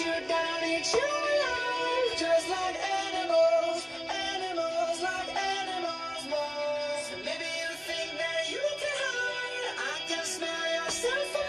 you down, eat you alive, just like animals, animals like animals more. So maybe you think that you can hide, I can smell yourself.